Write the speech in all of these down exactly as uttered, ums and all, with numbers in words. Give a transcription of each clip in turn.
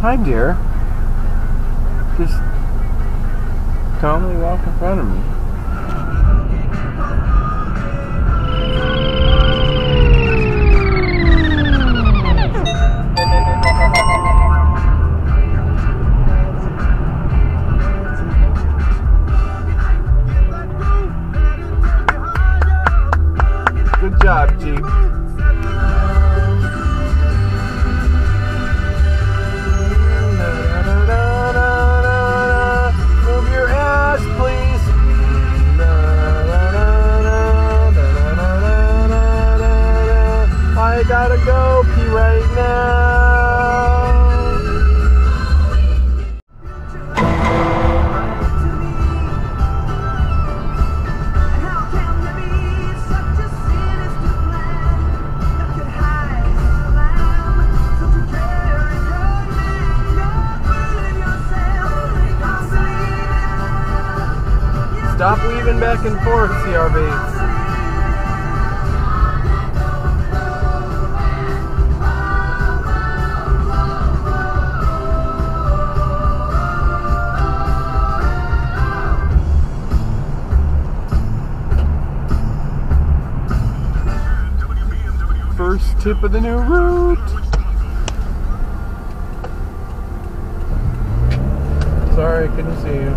Hi, dear. Just calmly walk in front of me. Good job, Jeep. I gotta go pee right now. Stop weaving back and forth, C R Vs. First tip of the new route. Sorry, couldn't see you.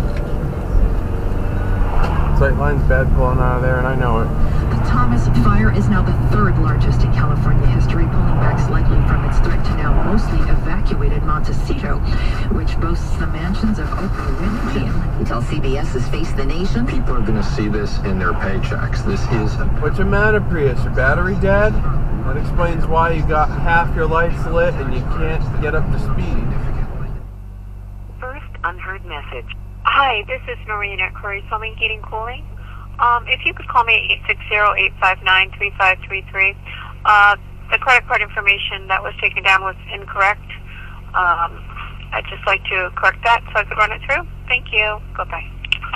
Sightline's bad pulling out of there, and I know it. The Thomas fire is now the third largest in California history, pulling back slightly from its threat to now mostly evacuated Montecito, which boasts the mansions of Oprah Winfrey. Until C B S has faced the nation, people are going to see this in their paychecks. This is a... What's your matter, Prius? Your battery dead? That explains why you got half your lights lit and you can't get up to speed. First unheard message. Hi, this is Noreen at Curry Plumbing, Heating, Cooling. Um, if you could call me at eight six zero, eight five nine, three five three three. Uh, the credit card information that was taken down was incorrect. Um, I'd just like to correct that so I could run it through. Thank you. Bye-bye.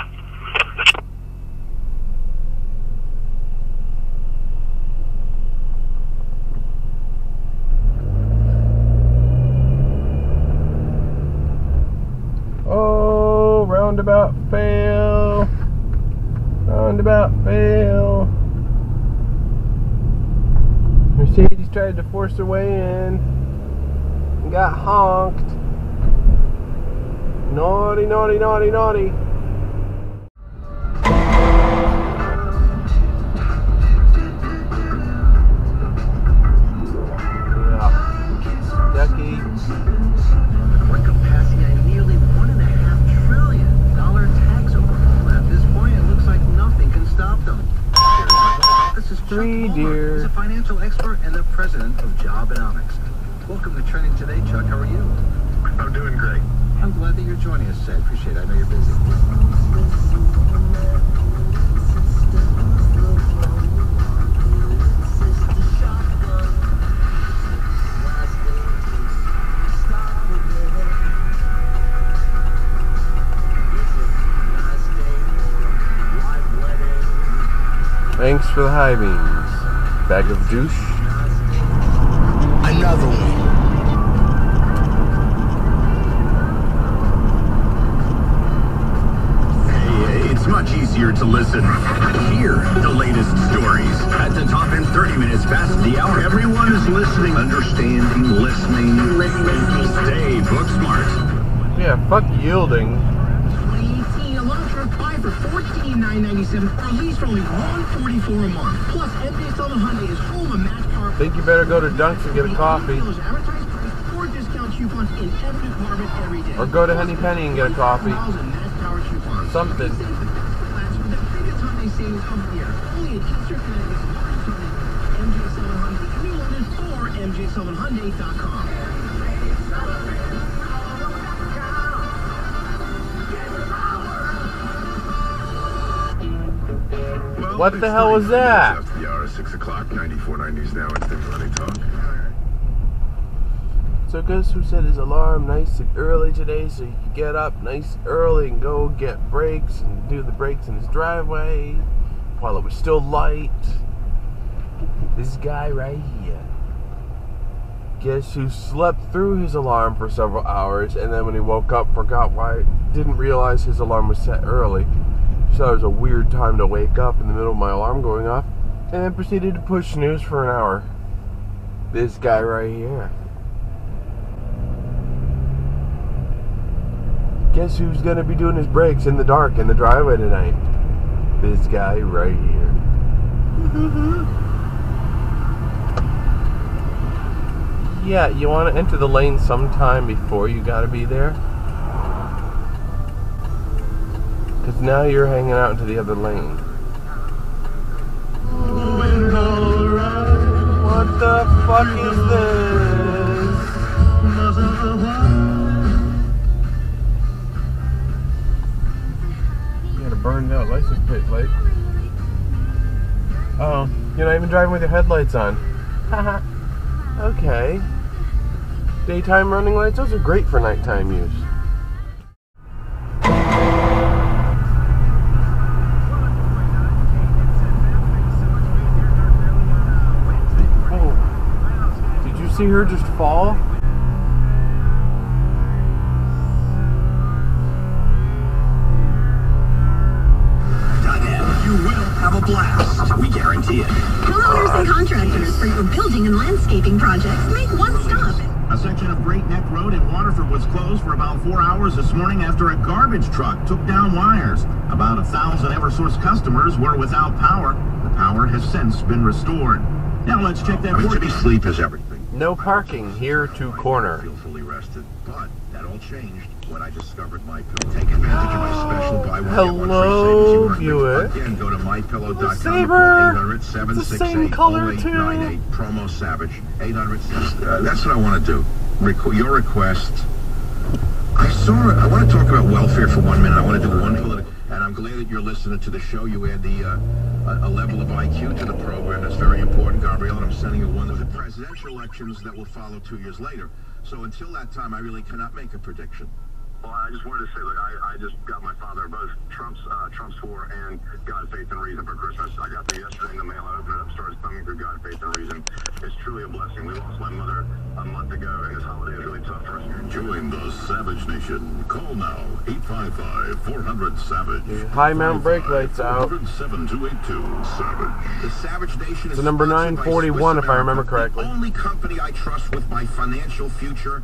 Oh, roundabout fail. Roundabout fail. Mercedes tried to force her way in and got honked. Naughty, naughty, naughty, naughty. Yeah. Ducky. Record passing a nearly one and a half trillion dollar tax overhaul. At this point, it looks like nothing can stop them. This is Three Chuck deer. Palmer. He's a financial expert and the president of Jobonomics. Welcome to Trending Today, Chuck. How are you? I'm doing great. I'm glad that you're joining us today. I appreciate it. I know you're busy. Thanks for the high beams. Bag of douche. Another one. Hey, it's much easier to listen. Hear the latest stories. At the top in thirty minutes past the hour, everyone is listening, understanding, listening. listening, Stay book smart. Yeah, fuck yielding. twenty eighteen, a long-term buy for fourteen thousand nine hundred ninety-seven dollars, or at least for only one hundred forty-four dollars a month. Plus, M J Sullivan Hyundai is home of match car. Think you better go to Dunk's and get a coffee. Advertised price or discount coupons in every department every day. Or go to Henny Penny and get a coffee. Something. The biggest Hyundai savings of the year. Only in Eastern Connecticut, M J Sullivan Hyundai, every London, or M J Sullivan Hyundai dot com. What the hell was that? After the hour, six o'clock, ninety-four nineties now. Instant Money Talk. So guess who set his alarm nice and early today so he could get up nice and early and go get brakes and do the brakes in his driveway while it was still light? This guy right here. Guess who slept through his alarm for several hours, and then when he woke up, forgot why, didn't realize his alarm was set early. He thought it was a weird time to wake up in the middle of my alarm going off, and then proceeded to push snooze for an hour. This guy right here. Guess who's gonna be doing his brakes in the dark in the driveway tonight? This guy right here. Yeah, you want to enter the lane sometime before you gotta be there. Because now you're hanging out into the other lane. What the fuck is this? You got a burned out license plate light. Oh, you're not even driving with your headlights on. Haha. Okay. Daytime running lights, those are great for nighttime use. Oh. Did you see her just fall? You will have a blast. We guarantee it. Homeowners and contractors for your building and landscaping projects, make one stop. A section of Great Neck Road in Waterford was closed for about four hours this morning after a garbage truck took down wires. About a thousand Eversource customers were without power. The power has since been restored. Now let's check that. I mean, to be sleep is everything. No parking here to corner. I feel fully rested, but that all changed when I discovered My Pillow. Take advantage of my special buy one get one Hello, free viewer. Again, go to my pillow dot com. Saber. eight hundred, seven six eight, same color oh eight nine eight. too. Promo Savage. eight hundred. Uh, that's what I want to do. Requ your request. I saw. I want to talk about welfare for one minute. I want to do one political. And I'm glad that you're listening to the show. You add the uh, a, a level of I Q to the program. That's very important, Gabrielle. And I'm sending you one of the presidential elections that will follow two years later. So until that time, I really cannot make a prediction. Well, I just wanted to say, look, I, I just got my father both Trump's uh, Trump's For and God, Faith, and Reason for Christmas. I got them yesterday in the mail. I opened it up, started thumbing through God, Faith, and Reason. It's truly a blessing. We lost my mother a month ago, and this holiday is really tough for us. Join the Savage Nation. Call now, eight five five, four hundred, SAVAGE. High Mount brake lights out. seven two eight two, SAVAGE. The Savage Nation is So number nine forty-one, if I remember correctly. the only company I trust with my financial future.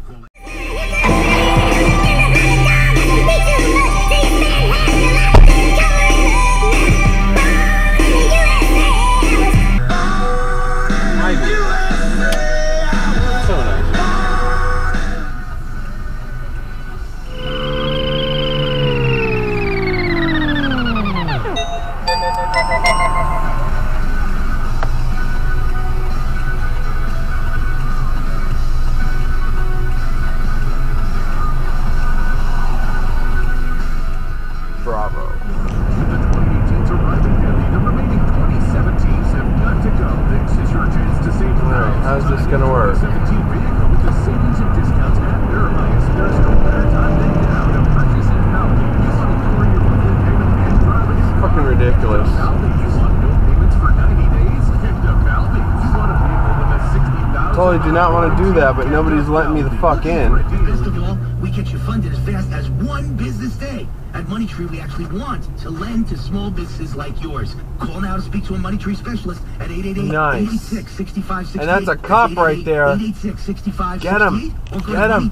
Bravo. With the twenty eighteens arriving nearly, the remaining twenty seventeens have got to go. This is your chance to save Alright, how's this gonna work? seventeen vehicle with the savings and discounts at their highest. There's no better time than now to purchase in Valley. You want to lower your monthly payment and drive it. Fucking ridiculous. Valley, you want no payments for ninety days? Pick the Valley. You want a vehicle with a sixty thousand. Totally do not want to do that, but nobody's letting me the fuck in. Best of all, we get you funded as fast as one business day. At MoneyTree, we actually want to lend to small businesses like yours. Call now to speak to a MoneyTree specialist at eight eight eight, eight eight six, six five six eight. And that's a cop right there. eight eight six, six five six eight. Get him. Get him.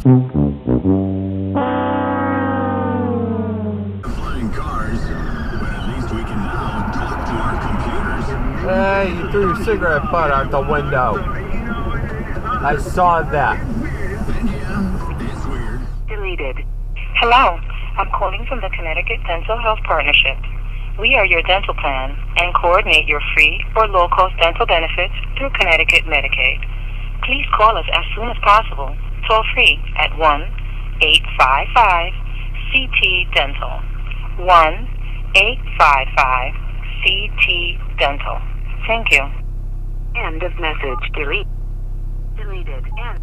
Flying cars, but at least we can now talk to our computers. Hey, you threw your cigarette butt out the window. I saw that. And yeah, it's weird. Deleted. Hello, I'm calling from the Connecticut Dental Health Partnership. We are your dental plan and coordinate your free or low-cost dental benefits through Connecticut Medicaid. Please call us as soon as possible, toll-free at one eight five five C T Dental. one eight five five C T Dental. Thank you. End of message. Delete. Deleted. End.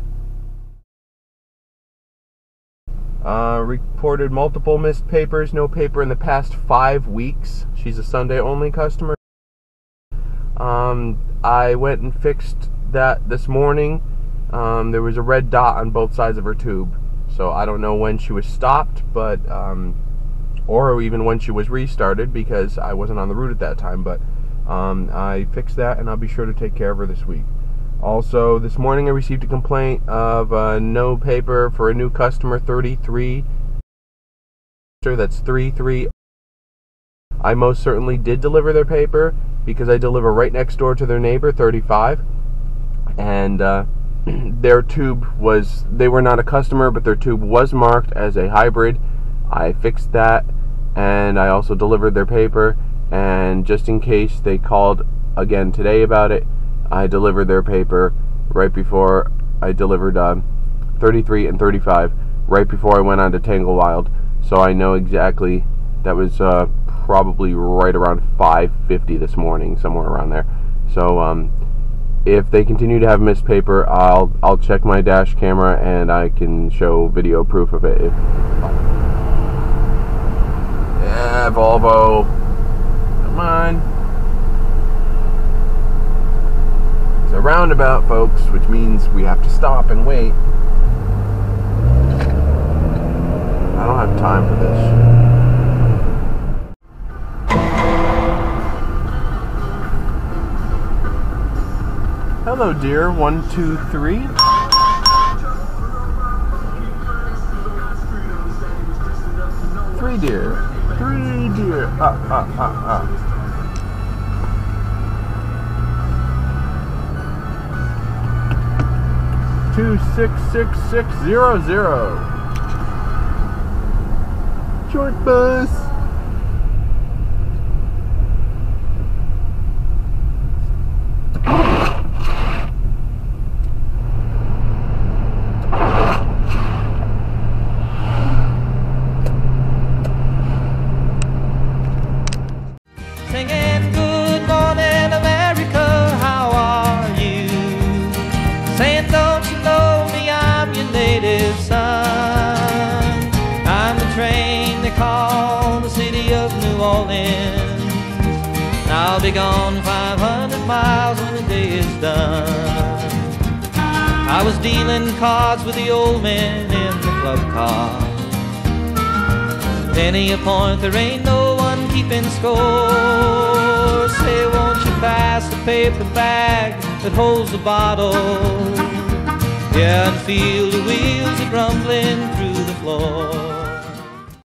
Uh, reported multiple missed papers, no paper in the past five weeks. She's a Sunday-only customer. Um, I went and fixed that this morning. um, there was a red dot on both sides of her tube. So I don't know when she was stopped, but um, or even when she was restarted, because I wasn't on the route at that time. But um, I fixed that, and I'll be sure to take care of her this week. Also, this morning I received a complaint of uh, no paper for a new customer, thirty-three. That's three three. I most certainly did deliver their paper, because I deliver right next door to their neighbor, thirty-five. And uh, their tube was, they were not a customer, but their tube was marked as a hybrid. I fixed that, and I also delivered their paper. And just in case they called again today about it, I delivered their paper right before I delivered um, thirty-three and thirty-five, right before I went on to Tangle Wild. So I know exactly, that was uh, probably right around five fifty this morning, somewhere around there. So um, if they continue to have missed paper, I'll I'll check my dash camera and I can show video proof of it. If, yeah, Volvo, come on. It's a roundabout, folks, which means we have to stop and wait. I don't have time for this shit. Hello, dear. One, two, three. Three deer. Three deer. Ah, ah, ah, ah. Two, six, six, six, zero, zero. Short bus. Singing good morning America, how are you? Saying don't you know me, I'm your native son. I'm the train they call the city of New Orleans. I'll be gone five hundred miles when the day is done. I was dealing cards with the old men in the club car. Penny a point, there ain't no one keeping score. Say, won't you pass the paper bag that holds the bottle? Yeah, and feel the wheels a rumbling through the floor.